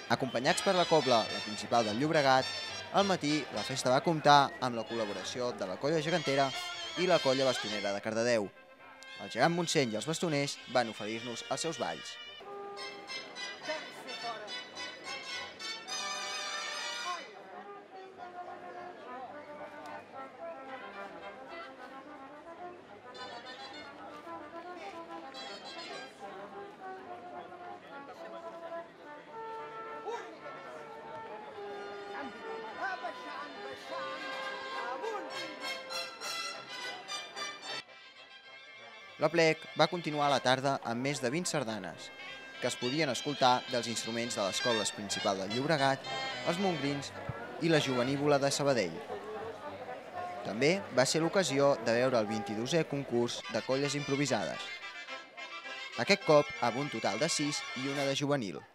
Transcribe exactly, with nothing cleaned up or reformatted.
Acompanyats per la cobla, la principal del Llobregat, al matí la festa va comptar amb la col·laboració de la colla gegantera i la colla bastonera de Cardedeu. El gegant Montseny i els bastoners van oferir-nos els seus balls. L'aplec va continuar a la tarda amb més de vint sardanes, que es podien escoltar dels instruments de les cobles principal del Llobregat, els mongrins i la jovenívola de Sabadell. També va ser l'ocasió de veure el vint-i-dosè concurs de colles improvisades. Aquest cop amb un total de sis i una de juvenil.